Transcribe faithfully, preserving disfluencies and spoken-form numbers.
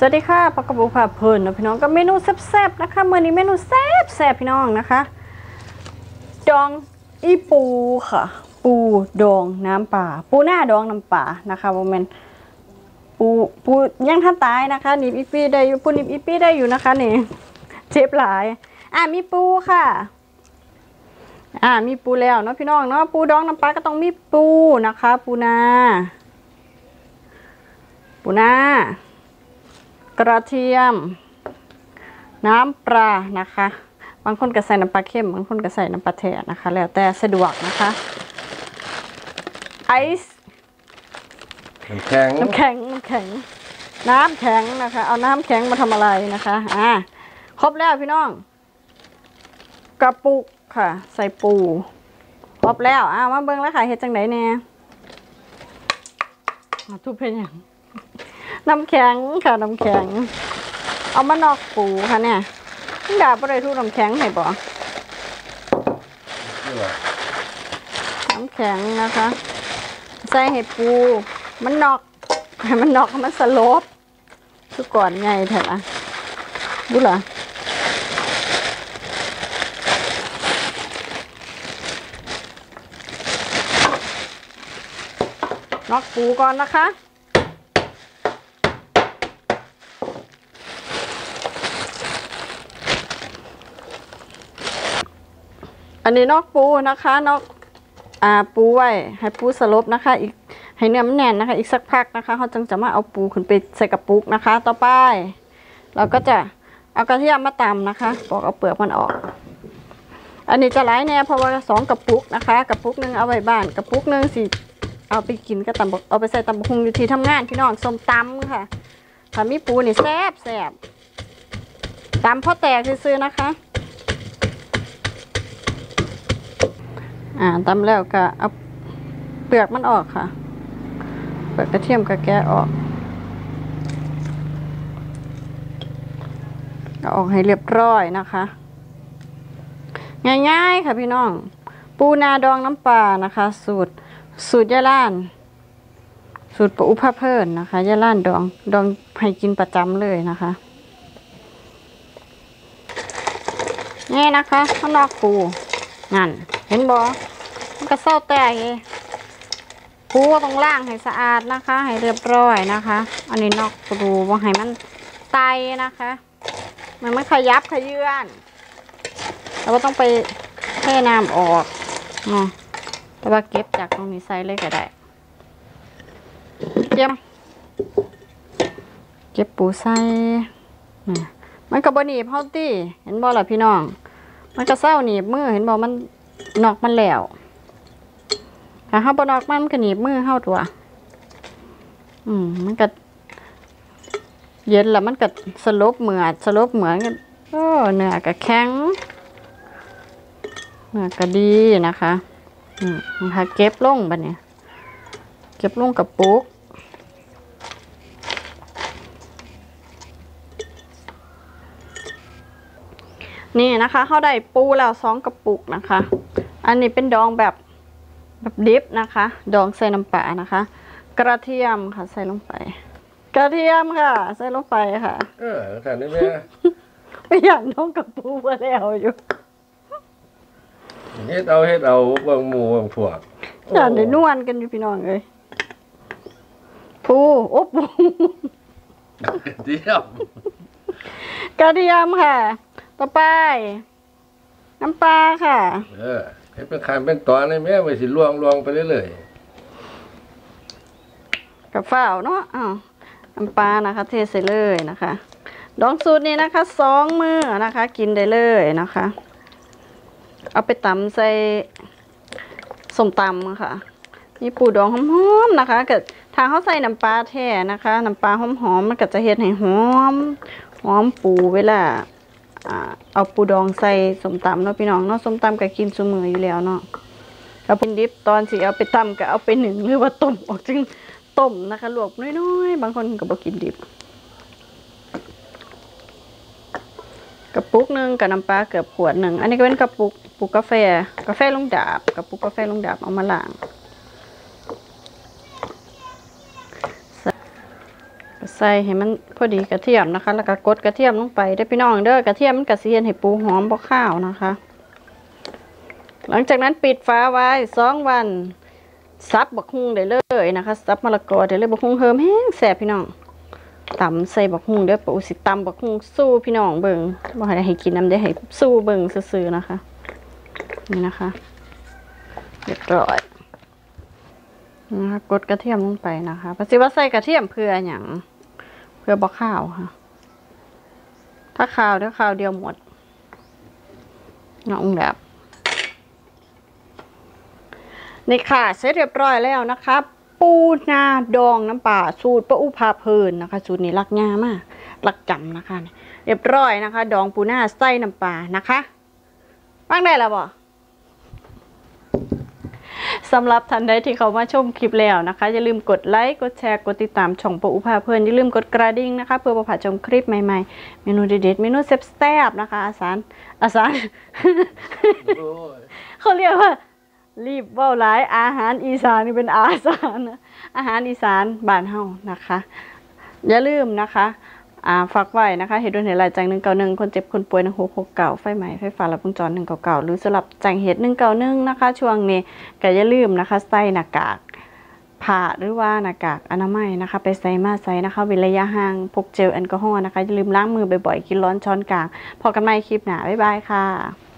สวัสดีค่ะปกบุภาเพลินนะพี่น้องก็เมนูแซ่บๆนะคะเมื่อนี้เมนูแซ่บแซ่บพี่น้องนะคะดองอีปูค่ะปูดองน้ำปลาปูหน้าดองน้ำปลานะคะโมเมนปูปูยังท่านตายนะคะนิบอีปีได้อยู่ปูนิบอีปีได้อยู่นะคะนี่เจ็บหลายอ่ะมีปูค่ะอ่ามีปูแล้วเนาะพี่น้องเนาะปูดองน้ำปลาก็ต้องมีปูนะคะปูนาปูนากระเทียมน้ำปลานะคะบางคนก็ใส่น้ำปลาเค็มบางคนก็ใส่น้ำปลาแท้นะคะแล้วแต่สะดวกนะคะไอซ์น้ำแข็งน้ำแข็งน้ำแข็งน้ำแข็งนะคะเอาน้ำแข็งมาทำอะไรนะคะอ่าครบแล้วพี่น้องกระปุกค่ะใส่ปูครบแล้วอ่ามาเบิ้งแล้วค่ะเฮ็ดจังไหนเนี่ยทุบเป็นอย่างน้ำแข็งค่ะน้ำแข็งเอามานอกปูค่ะเนี่ยดาบอะไรทุกน้ำแข็งให้บ่น้ำแข็งนะคะใส่ให้ปูมันนอกให้มันนอกให้มันสลบคือก่อนไงเถอะนะดูเหรอนอกปูก่อนนะคะอันนี้นอกปูนะคะนอกอ่าปูไว้ให้ปูสลบนะคะอีกให้เนื้อมันแน่นนะคะอีกสักพักนะคะเขาจึงจะมาเอาปูขึ้นไปใส่กระปุกนะคะต่อไปเราก็จะเอากระเทียมมาตำนะคะปอกเอาเปลือกมันออกอันนี้จะหลายแน่เพราะว่าสองกระปุกนะคะกระปุกหนึ่งเอาไว้บ้านกระปุกหนึ่งสิเอาไปกินก็ตำเอาไปใส่ตำบักหุ่งอยู่ที่ทำงานพี่น้องส้มตำค่ะถ้ามีปูนี่แซ่บแซ่บตำพอแตกซื้อๆนะคะอ่าตำแล้วก็เอาเปลือกมันออกค่ะเปลือกกระเทียมก็แกะออกเอาออกให้เรียบร้อยนะคะง่ายๆค่ะพี่น้องปูนาดองน้ำปลานะคะสูตรสูตรยายล้านสูตรปูอุภาเพลินนะคะยายล้านดองดองให้กินประจำเลยนะคะนี่นะคะข้างนอกปูนั่นเห็นบ่มันก็เศร้าแต่ปูต้องล้างให้สะอาดนะคะให้เรียบร้อยนะคะอันนี้นอกปูว่าให้มันไตนะคะมันไม่ขยับขยื่นเราก็ต้องไปเทน้ำออกเนาะแต่ว่าเก็บจากตรงนี้ใส่เลยก็ได้เก็บเก็บปูใส่มันก็บหนีบเฮาตี้เห็นบ่ล่ะพี่น้องมันก็เศร้าหนีบมือเห็นบ่มันนอกมันแล้วถ้าเฮาบ่นอกมันมันก็หนีบมือเฮาตัวอืมมันก็เย็นแล้วมันก็สลบเหมือดสลบเหมือนกันโอ้เนื้อก็แข็งเนื้อก็ดีนะคะอืมนะคะเก็บลงบัดนี้เก็บลงกับปุกนี่นะคะเขาได้ปูแล้วสองกระปุกนะคะอันนี้เป็นดองแบบแบบดิบนะคะดองใส่น้ำปลานะคะกระเทียมค่ะใส่ลงไปกระเทียมค่ะใส่ลงไปค่ะเออแค่นี้แม่ไม่อยากน้องกับปูมาแล้วอยู่เฮ็ดเอาเฮ็ดเอาบางหมูบางพวกอยากได้นวลกันอยู่พี่น้องเลยปูโอ้ปูกระเทียมกระเทียมค่ะต่อไปน้ำปลาค่ะเออให้เป็นขั้นเป็นตอนเลยแม่ไปสิลวงลวงไปเรื่อยๆกับฝ้าวเนาะอ้าวน้ำปลานะคะเทใส่เลยนะคะดองสูตรนี้นะคะสองมือนะคะกินได้เลยนะคะเอาไปตำใส่ส้มตำค่ะมีปูดองหอมๆนะคะเกิดทางเขาใส่น้ำปลาแท้นะคะน้ำปลาหอมๆมันก็จะเฮ็ดให้หอมหอมปูเวลาเอาปูดองใส่ส้มตำเนาะพี่น้องเนาะส้มตำก็กินซุมื้ออยู่แล้วเนาะถ้าเป็นดิบตอนสิเอาไปตำก็เอาไปหนึ่งหรือว่าต้มออกจึงต้มนะคะลวกน้อยๆบางคนก็บ่กินดิบกระปุกหนึ่งกับน้ำปลาเกือบขวดหนึ่งอันนี้ก็เป็นกระปุกปุกกาแฟกาแฟลุงดาบกระปุกกาแฟลุงดาบเอามาล้างใส่ส่ให้มันพอดีกระเทียมนะคะ แล้วก็กดกระเทียมลงไปได้พี่น้องเด้อกระเทียมมันกระเซียนให้ปูหอมบ่ข้าวนะคะ หลังจากนั้นปิดฝาไว้สองวันซับบักฮุ่งได้เลยนะคะซับมะละกอได้เลยบักฮุ่งเฮิมแห้งแซ่บพี่น้องตำใส่บักฮุ่งเด้อปูสิตำบักฮุ่งสู้พี่น้องเบิ่งบ่ให้ให้กินน้ำได้ให้สู้เบิ่งซื่อๆนะคะนี่นะคะเรียบร้อยนะคะกดกระเทียมลงไปนะคะเพราะสิว่าใส่กระเทียมเพื่ออย่างเพื่อบ่ข้าวค่ะถ้าข้าวเดี๋ยวข้าวเดียวหมดน้องแบบนี่ค่ะเสร็จเรียบร้อยแล้วนะคะปูนาดองน้ำปลาสูตรป้าอุภาเพลินนะคะสูตรนี้รักง่ายมากรักจำนะคะเรียบร้อยนะคะดองปูนาใส่น้ำปลานะคะว่างได้แล้วบ่สำหรับท่านใดที่เขามาชมคลิปแล้วนะคะอย่าลืมกดไลค์กดแชร์กดติดตามช่องป้าอุภาเพลินอย่าลืมกดกระดิ่งนะคะเพื่อประพาสชมคลิปใหม่ๆเมนูเด็ดๆเมนูแซ่บๆนะคะอาสารอาสาร เขาเรียกว่ารีบเว้าหลายอาหารอีสานนี่เป็นอาสารนะอาหารอีสานบ้านเฮานะคะอย่าลืมนะคะอ่าฝากไว้นะคะเหตุด่วนเหตุร้ายแจ้งหนึ่งเก้าหนึ่งคนเจ็บคนป่วยหนึ่งหกหกเก้าไฟไหม้ไฟฟ้าลัดวงจรหนึ่งเก้าเก้าหรือสำหรับแจ้งเหตุหนึ่งเก้าหนึ่งนะคะช่วงนี้ก็อย่าลืมนะคะใส่หน้ากากผ้าหรือว่าหน้ากากอนามัยนะคะไปใส่มาใส่นะคะเว้นระยะห่างพกเจลแอลกอฮอล์นะคะอย่าลืมล้างมือบ่อยๆกินร้อนช้อนกลางพอกันใหม่คลิปหน้าบ๊ายบายค่ะ